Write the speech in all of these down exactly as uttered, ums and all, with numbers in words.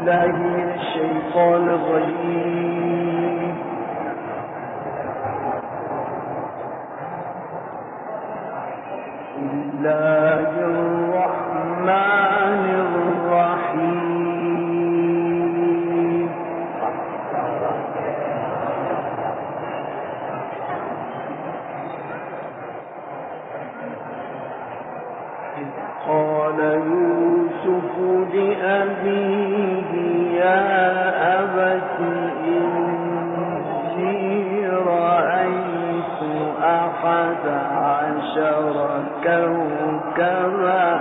بالله من الشيطان الرجيم. بسم الله الرحمن الرحيم. إذ قال يوسف لأبيه يا أبت إني رأيت أحد عشر كوكبا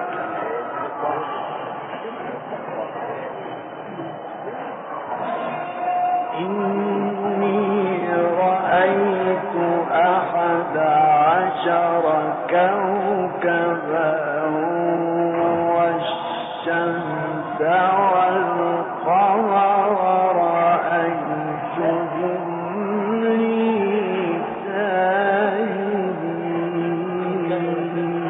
إني رأيت أحد عشر كوكبا والشمس والقمر رأيتهم لي ساجدين.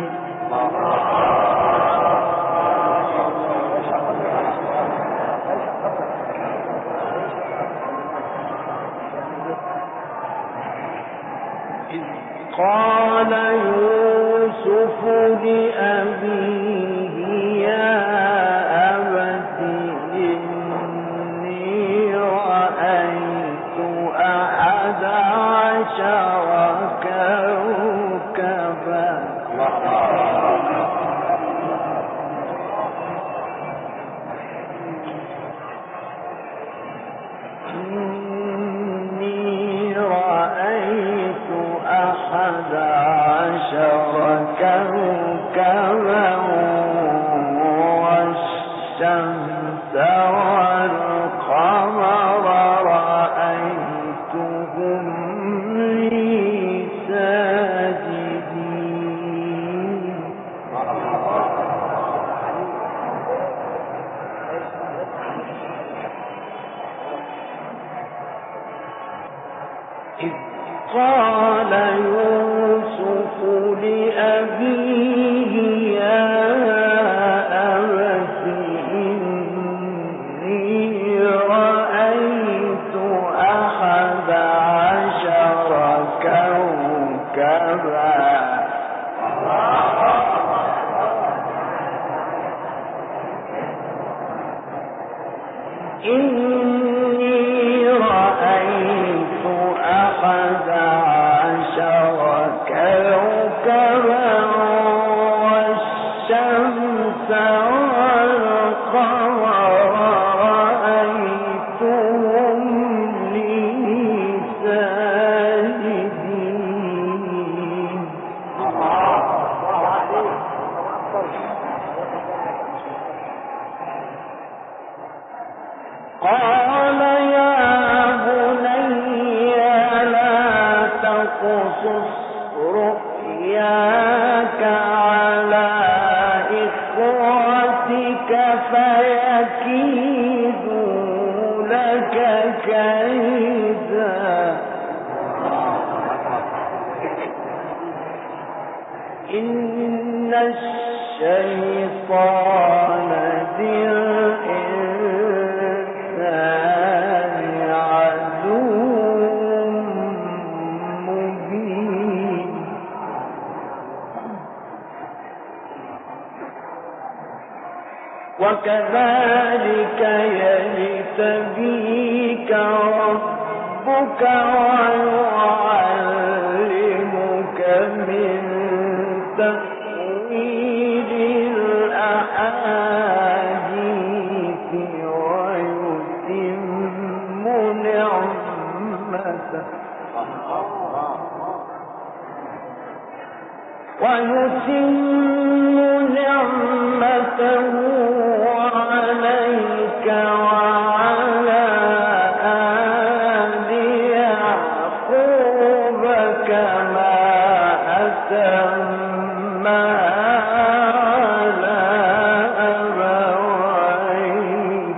إذ قال يوسف لأبيه يا أبت إني رأيت أحد عشر كوكبا إني رأيت أحد عشر كوكبا والشمس والقمر رأيتهم لي ساجدين. إذ قال يوسف لأبيه يا أبت إني رأيت أحد عشر كوكبا إني رأيت أحد عشر كوكبا والشمس والقمر رأيتهم لي ساجدين. قال يا بني لا تقصص رؤياك على إخوتك فيكيدوا لك كيدا إن الشيطان للإنسان عدو مبين. وكذلك يجتبيك ربك ويعلمك من تأويل الأحاديث ويتم نعمته ويتم نعمته عليك وعلى آل يعقوب كما أتمها على أبويك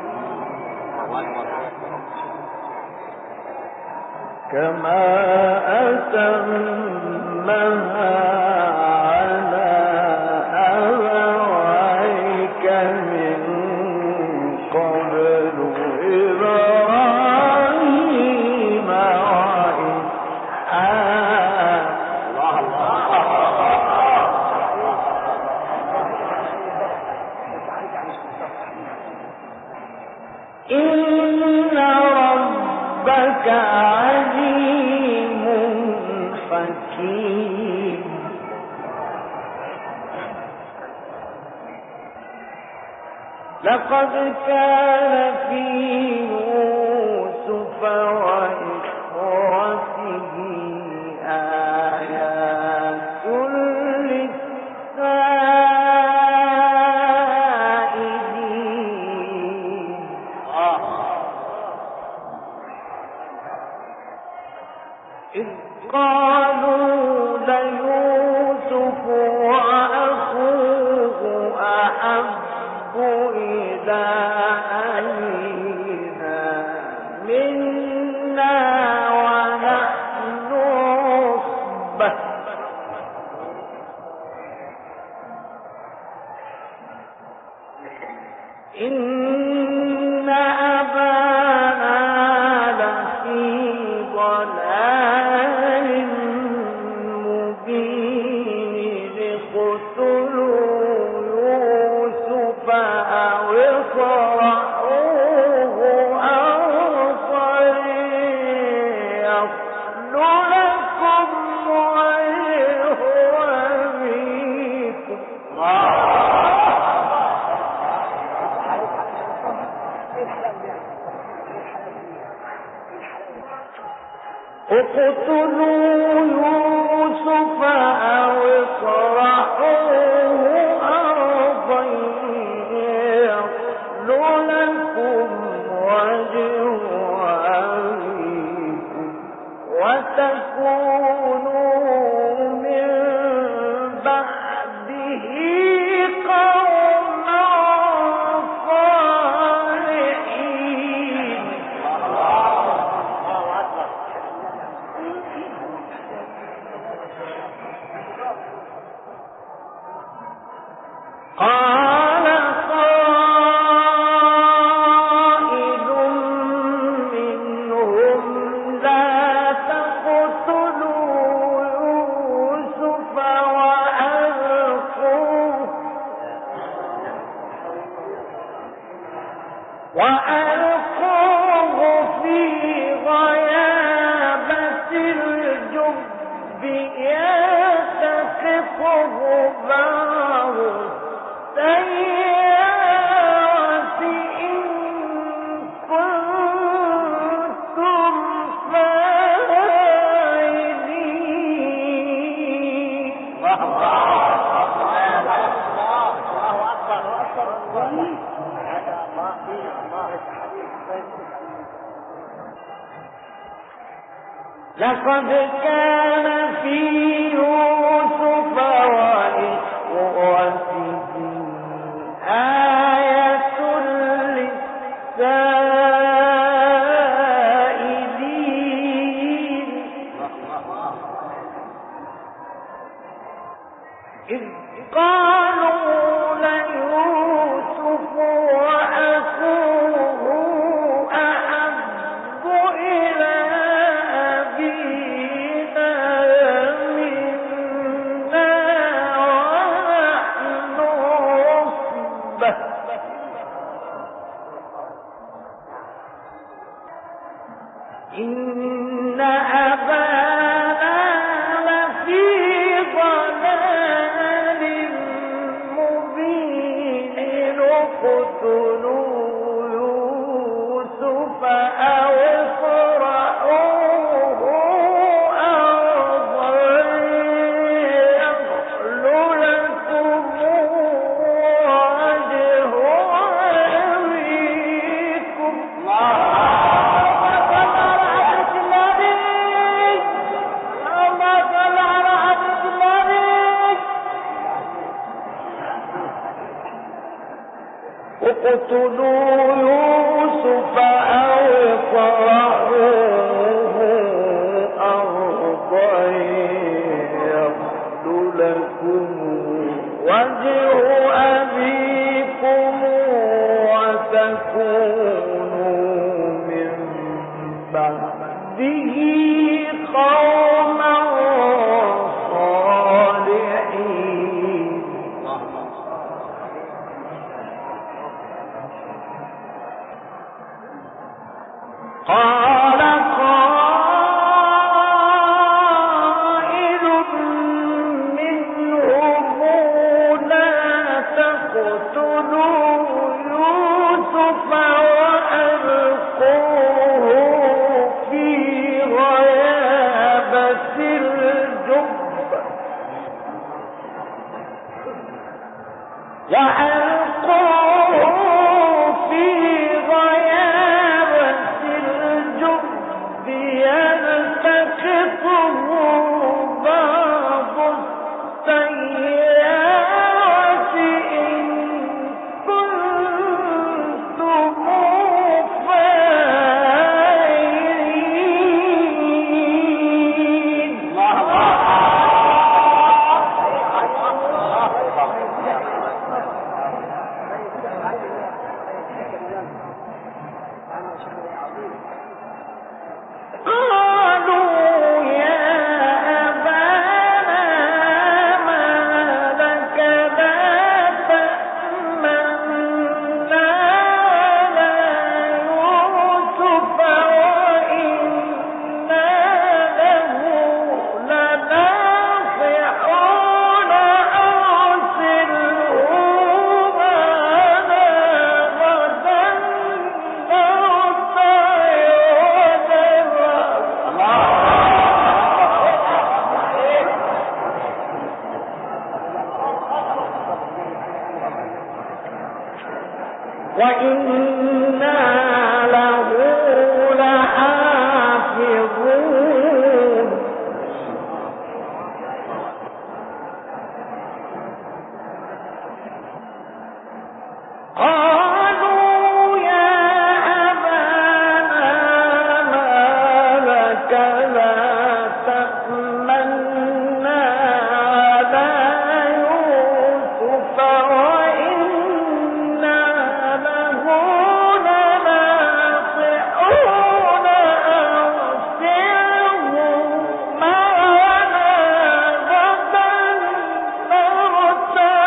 كما أتمها على أبويك من قبل إبراهيم وإسحاق. إن ربك عليم حكيم. لقد كان في يوسف وإخوته آيات للسائلين. إذ قالوا ليوسف وأخوه أحب إلى أبينا منا ونحن عصبة. إن أبانا لفي ضلال مبين. اقتلوا يوسف أو اطرحوه أرضا يصل لكم وجه أبيكم. اقتلوا يوسف أو اطرحوه أرضا يصل لكم وجه أبيكم وتكونوا من بعده قوما صالحين. قال قائل منهم لا تقتلوا يوسف وألقوه وألقوه في غيابة الجب يلتقطه بعض السيارة إن كنتم فاعلين. لقد كان في يوسف وإخوته آية للسائلين. إذ قالوا ليوسف وأخوه أحب إلى أبينا منا ونحن عصبة. إن أبانا لفي ضلال مبين. اقتلوا يوسف أو اطرحوه أرضا يصل لكم وجه أبيكم. اقتلوا يوسف أو اطرحوه أرضا يصل لكم وجه أبيكم وتكونوا قال قائل منهم لا تقتلوا يوسف وألقوه في غيابة الجب وألقوه في غيابة الجب يلتقطه بعض السيارة إن كنتم فاعلين. قالوا يا أبانا ما لك لا تأمنا على يوسف وإنا له لناصحون أرسله معنا غدا نرتع وإنا له لحافظون. قالوا يا أبانا ما لك لا تأمنا على يوسف وإنا له لناصحون أرسله معنا غدا نرتع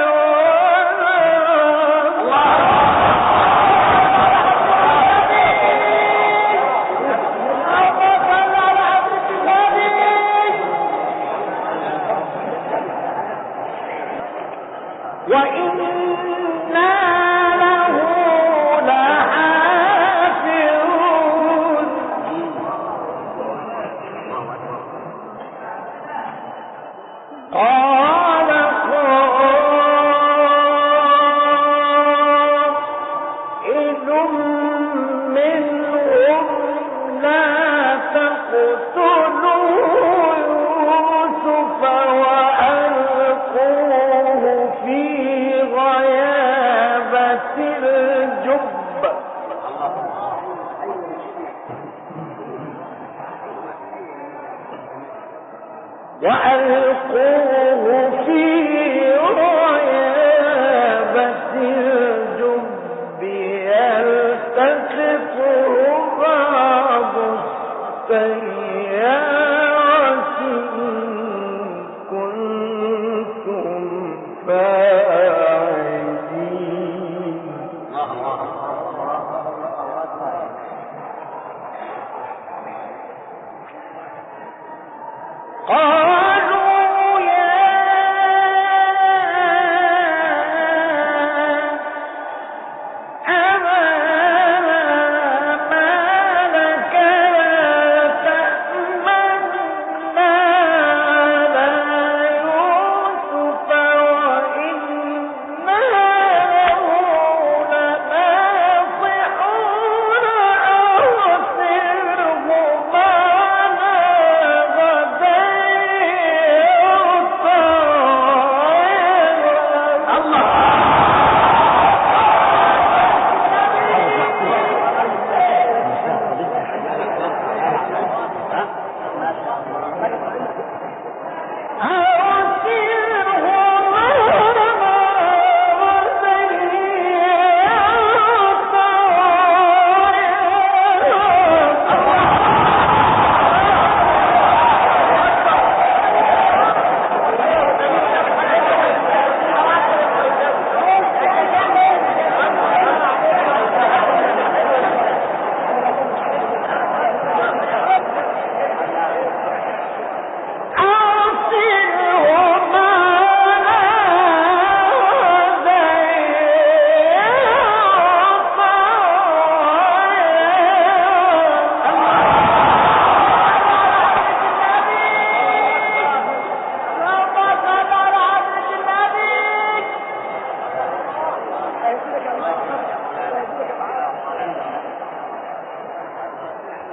وإنا له لحافظون. قال قائل منهم لا تقتلوا يوسف وألقوه في غيابة الجب وألقوه في غيابة الجب يلتقطه بعض السيارة إن كنتم فاعلين. قالوا يا أبانا ما لك لا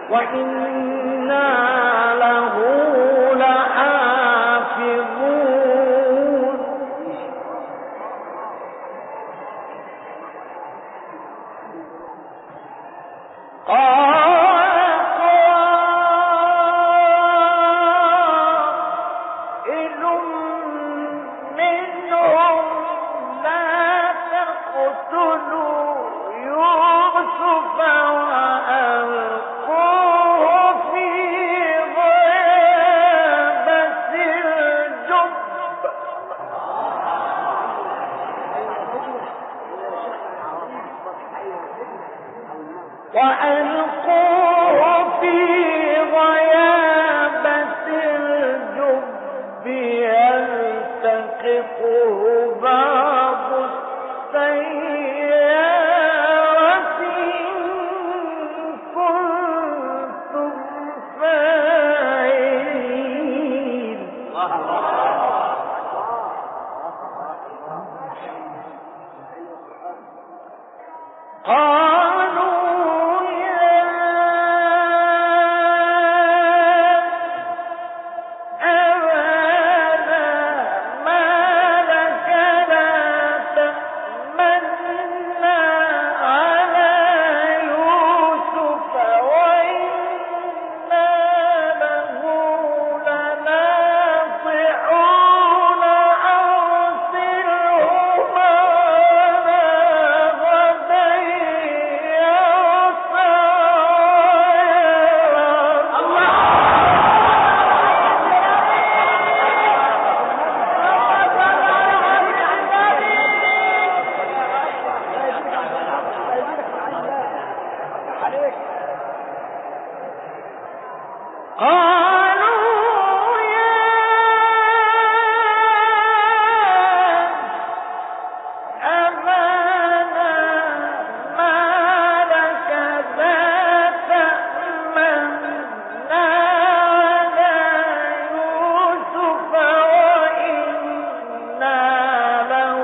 وإنا له لحافظون قال قائل منهم لا تقتلوا يوسف وألقوه في غيابة الجب وألقوه في غيابة الجب يلتقطه بعض السيارة إن كنتم فاعلين قالوا يا أبانا ما لك لا تأمنا على يوسف وإنا له لناصحون أرسله معنا غدا يرتع قالوا يا أبانا ما لك لا تأمنا على يوسف وإنا له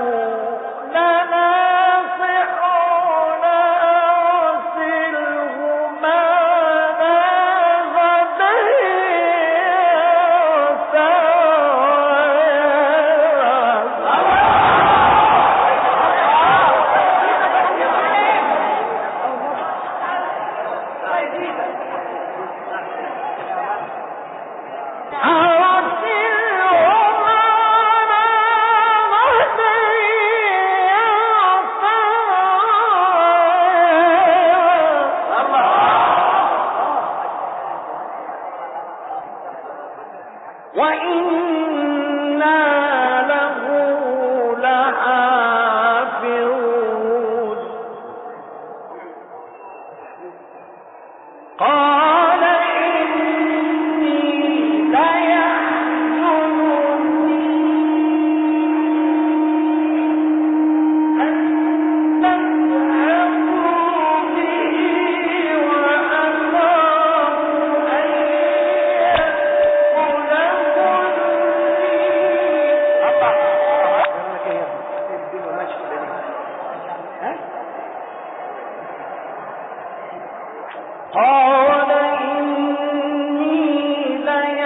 لناصحون أرسله معنا غدا وإنا له لحافظون قال إني ليحزنني أن تذهبوا به وأخاف أن قال إني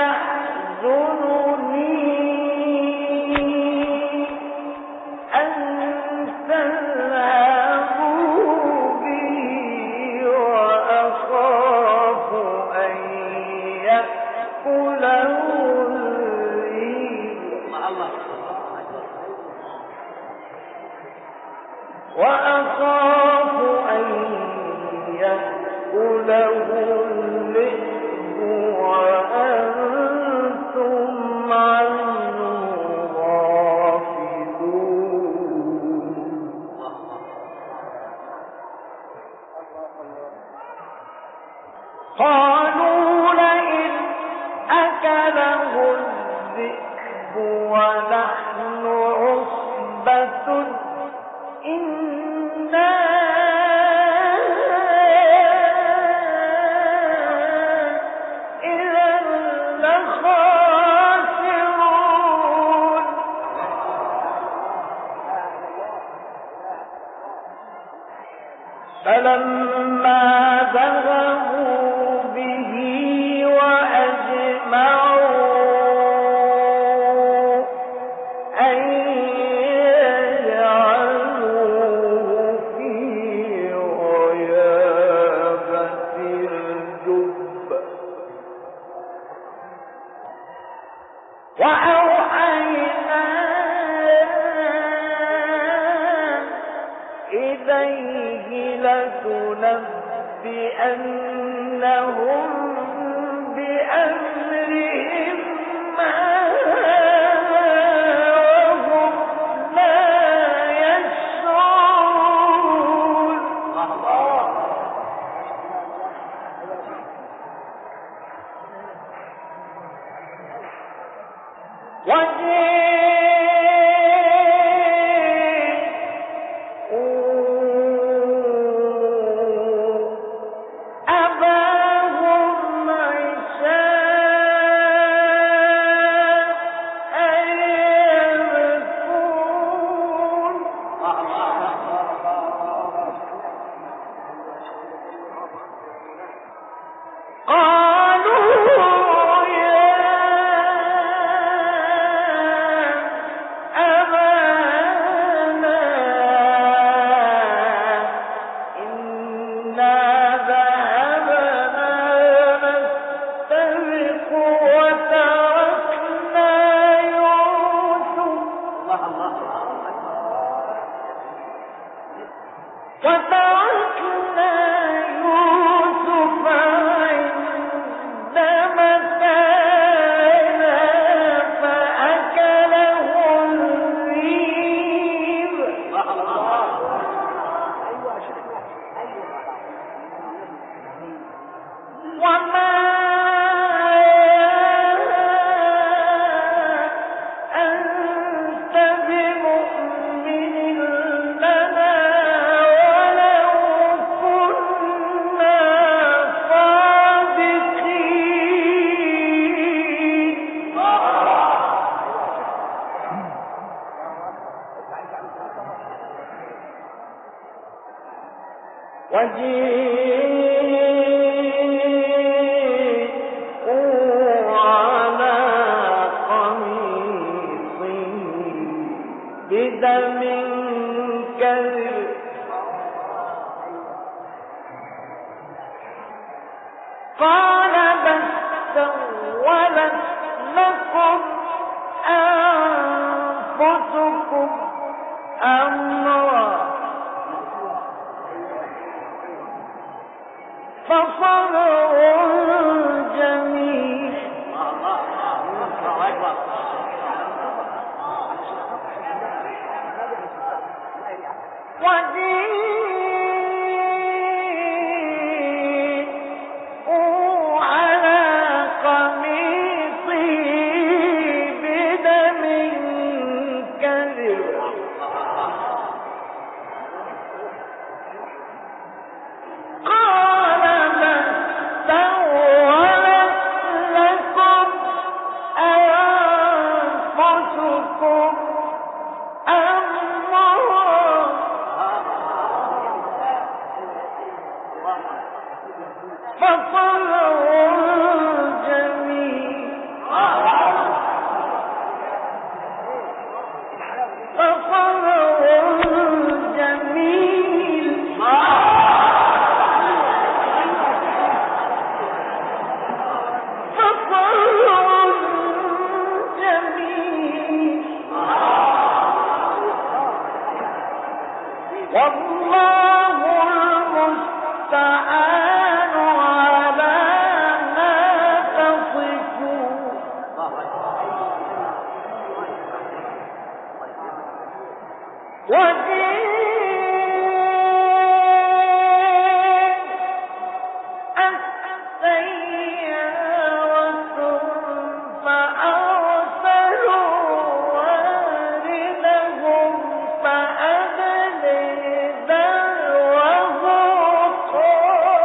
ليحزنني أن تذهبوا به وأخاف أن يأكله الذئب وأخاف أن يأكله الذئب وأنتم عنه غافلون قالوا لئن أكله الذئب ونحن عصبة إنا إذا لخاسرون فلما ذهبوا به لتنبئنهم بأمرهم وهم لا يشعرون. وجيءوا على قميصه بدم كذب قال بل سولت لكم أنفسكم أمرا فصبر جميل وجيءوا على قميصه بدم كذب قال بل سولت لكم أنفسكم أمرا فصبر جميل فصبر جميل والله المستعان على ما تصفون وجيءت سيارة فأرسلوا واردهم فأدلى دلوه قال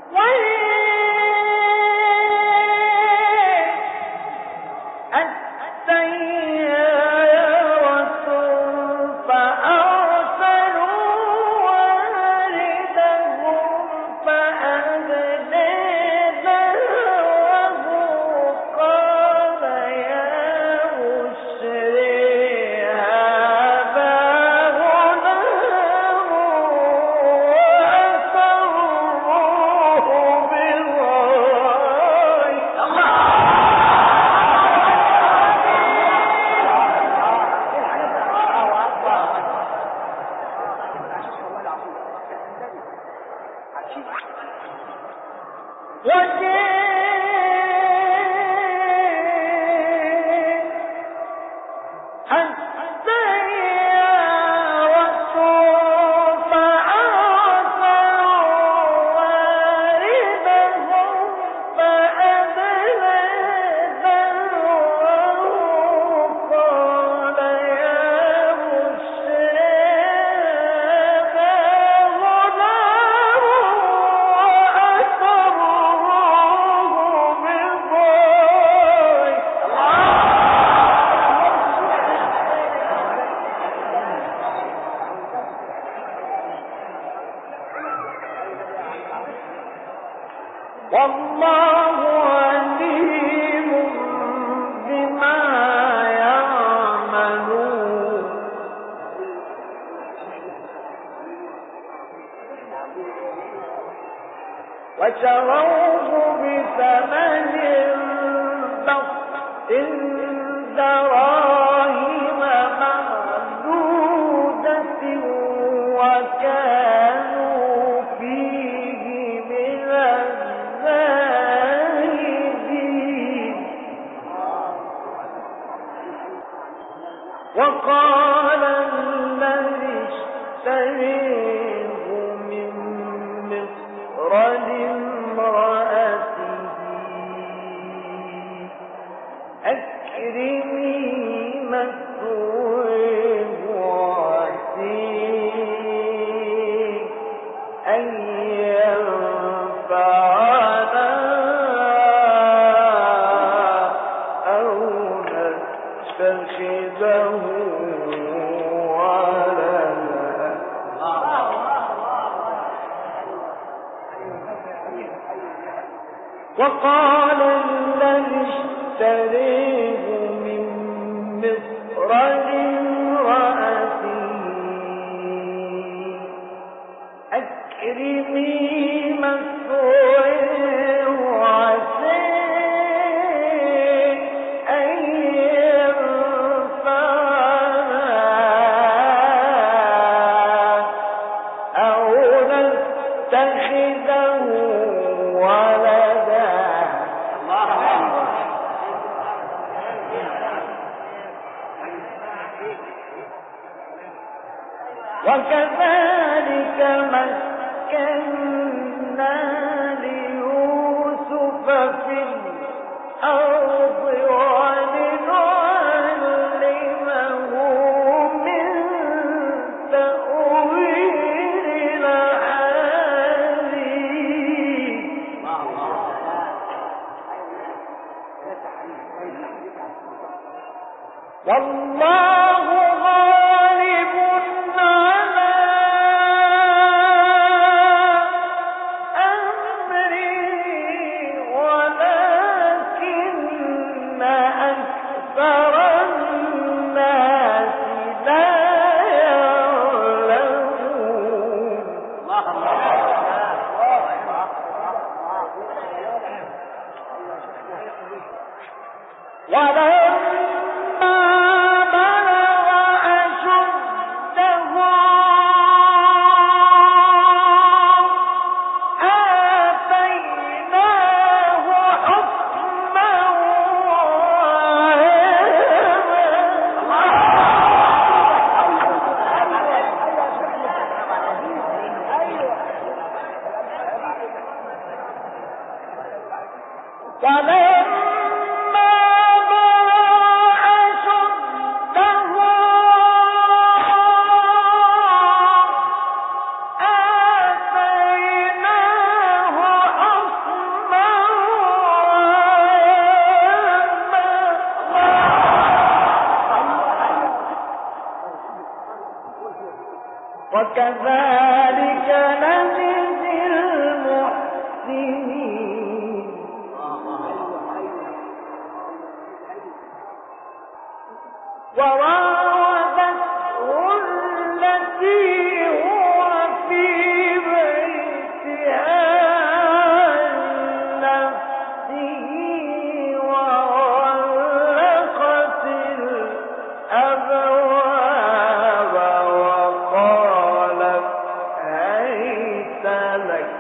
وشروه بثمن بخس دراهم معدودة وكانوا فيه من الزاهدين. وقال الذي اشتريه من مصر لامرأته أكرمي مثواه وعسيه أن ينفعنا أو نتخذه ولدا. وقال الذي اشتريه من مصر لامرأته أكرمي مثواه وعسيه أن ينفعنا أو نتخذه ولدا. وكذلك مكنا ليوسف في الأرض ولنعلمه من تأويل الأحاديث. والله غالب على أمره ولكن أكثر الناس لا يعلمون. ولما بلغ أشده آتيناه حكما وعلما. ولما وكذلك نجزي المحسنين وراودته التي هو في بيتها عن نفسه وغلقت الأبواب وقالت هيت لك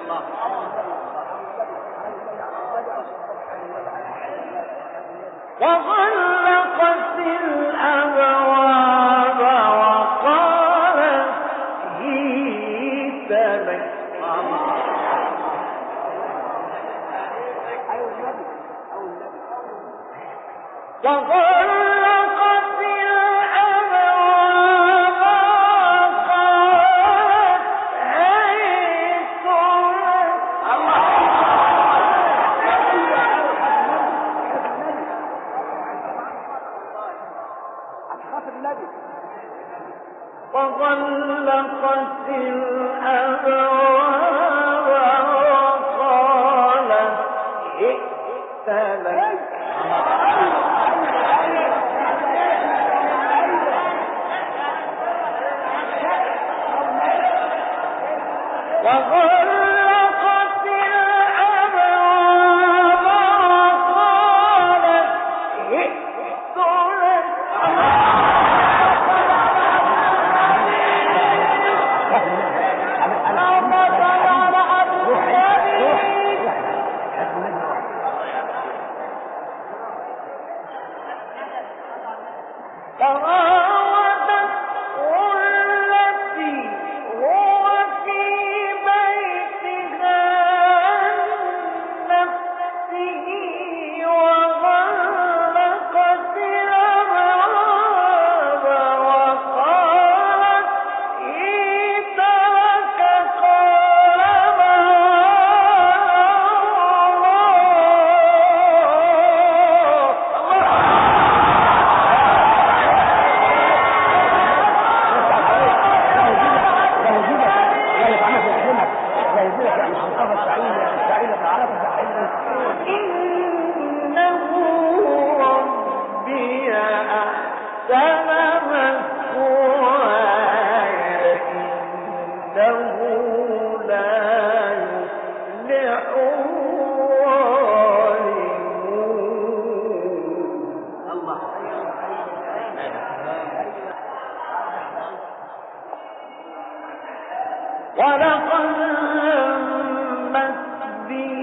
وغلقت الأبواب وقالت هيت لك وغلقت الأبواب وقالت هيت لك وغلقت الأبواب وقالت ائت لك وغلقت الأبواب وقالت ائت لك ولقد همت به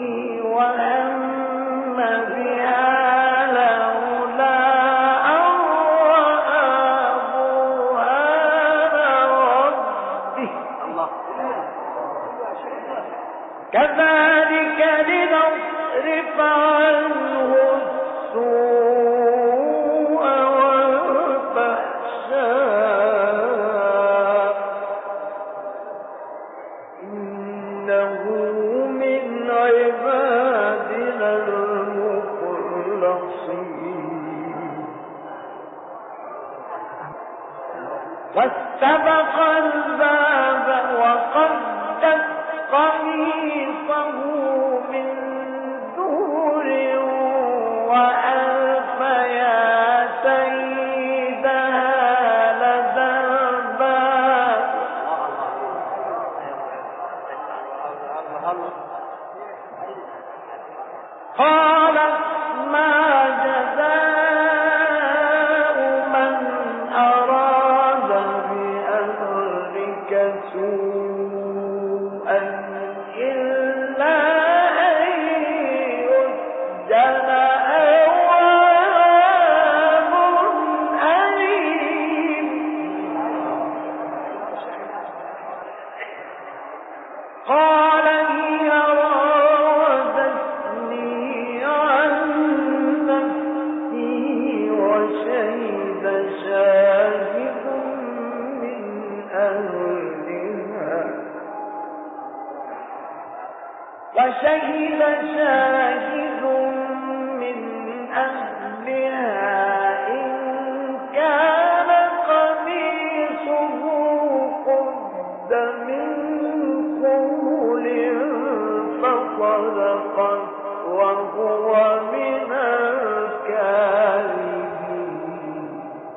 وهم بها لولا أن رأى برهان ربه كذلك لنصرف عنه السوء والفحشاء إنه من عبادنا المخلصين واستبق الباب وقدت قميصه من دور وألف يا سيدها لدى الباب قالت ما جزاء من أراد بأهلك سوءا إلا أن يسجن أو عذاب أليم قال هي راودتني عن نفسي وشهد شاهد من أهلها وشهد شاهد من أهلها إن كان قميصه قد فصدقت وهو من الكاذبين.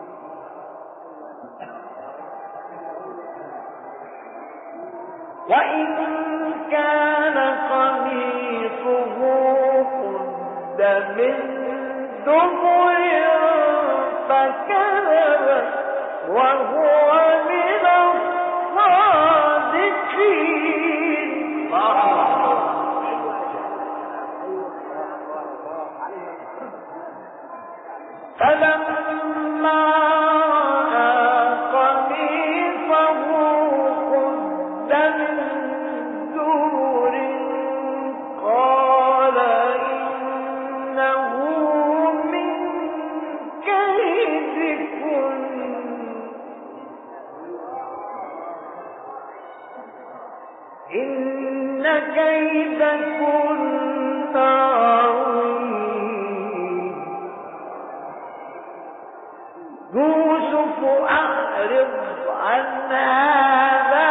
وإن كان قميصه قد من دبر فكذب وهو من الصادقين. فلما قميصه قد من دبر قال إنه من كيدكن إن كيدكن عظيم. يوسف أعرض عن هذا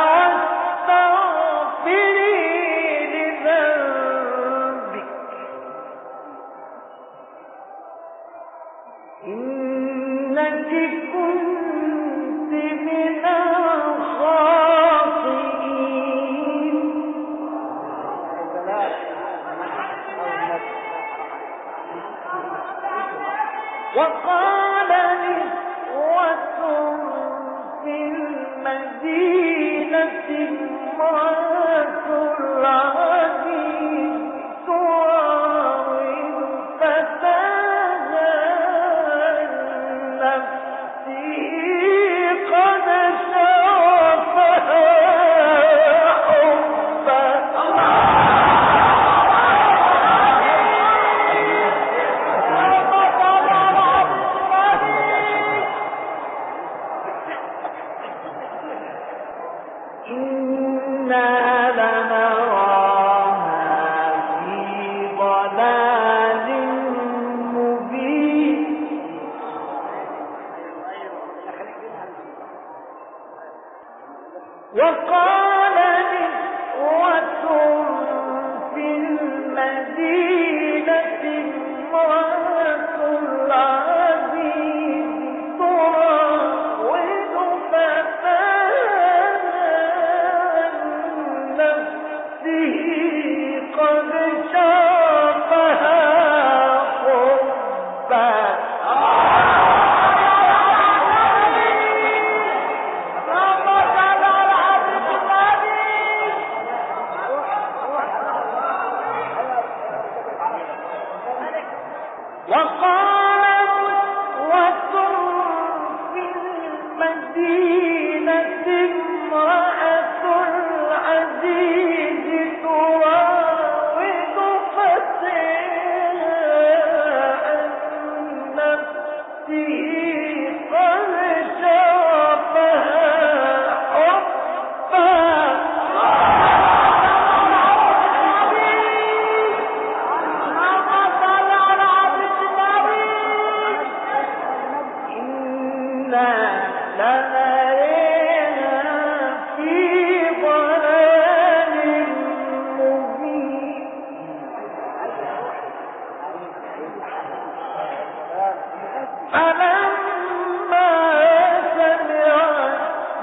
واستغفري لذنبك إنك كنت من الخاطئين. وقال نسوة في المدينة امرأة العزيز تراود فتاها عن نفسه قد شغفها حبا. إنا لنراها في ضلال مبين. وقال نسوة في المدينة امرأة العزيز تراود فتاها عن نفسه قد شغفها حبا. وقال نسوة في المدينة امرأة العزيز تراود فتاها عن نفسه قد شغفها حبا. فلما سمعت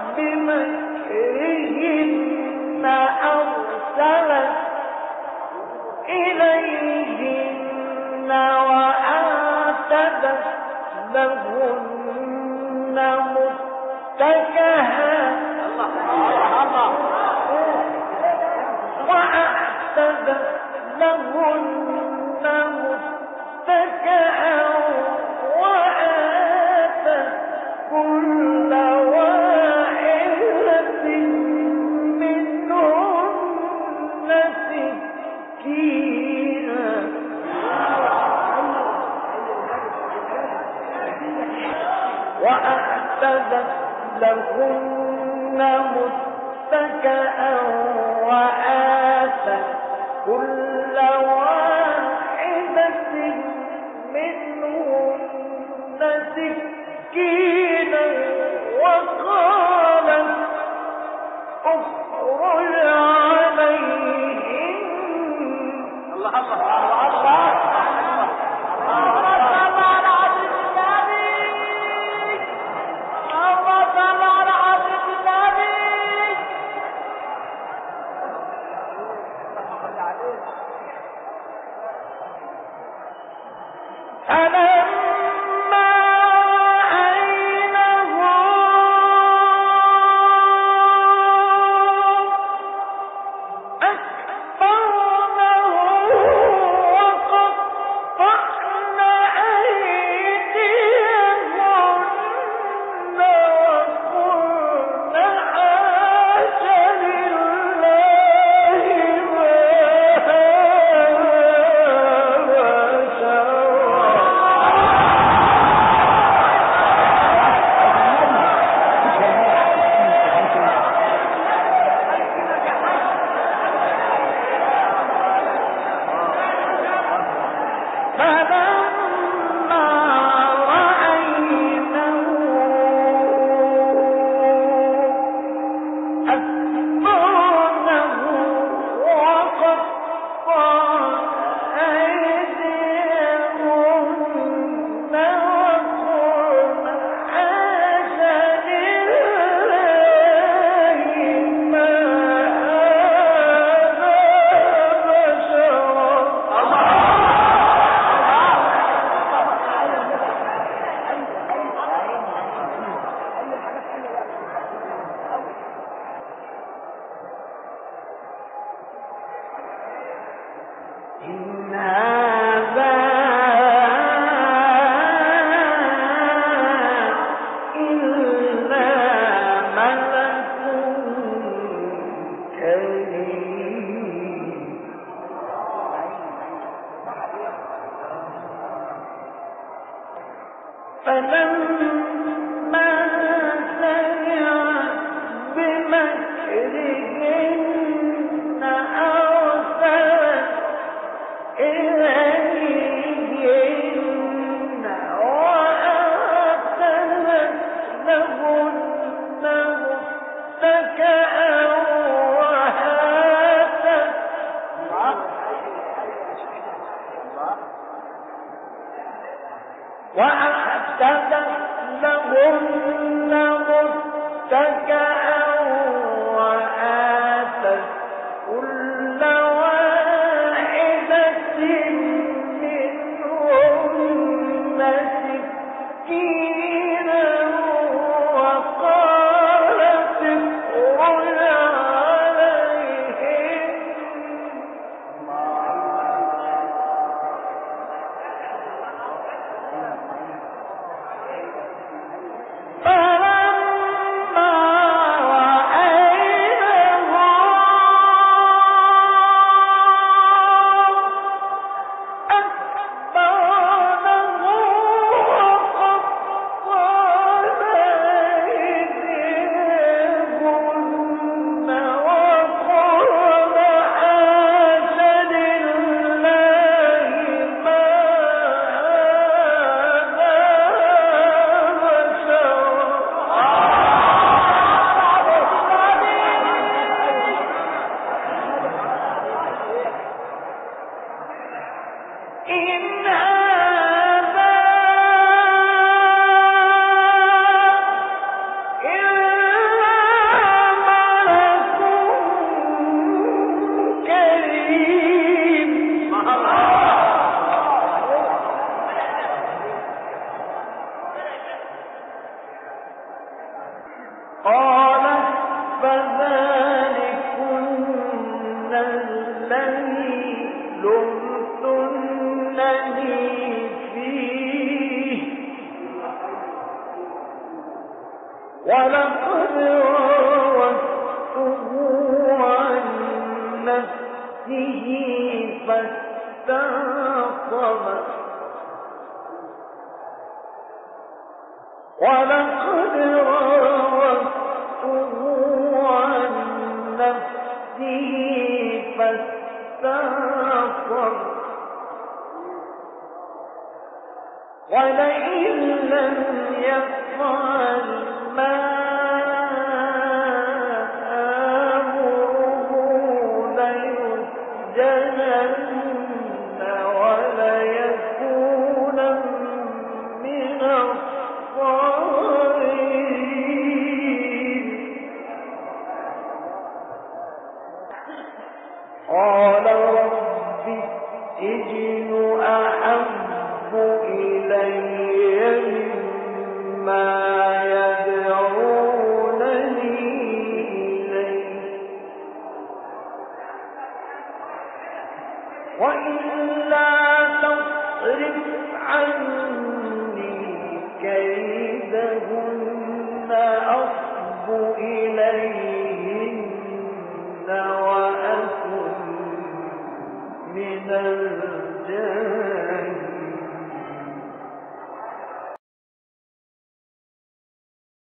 بمكرهن أرسلت إليهن وأعتدت لهن متكئا وأعتدت لهن متكئا وآتت كل واحدة منهن سكينا وأعتدت لهن متكئا وآتت كل واحدة منهن سكينا وقالت اخرج عليهم جنة وليكونا من الصالحين. قال رب السجن أحب إلي مما يدعونني إليه وإلا تصرف عني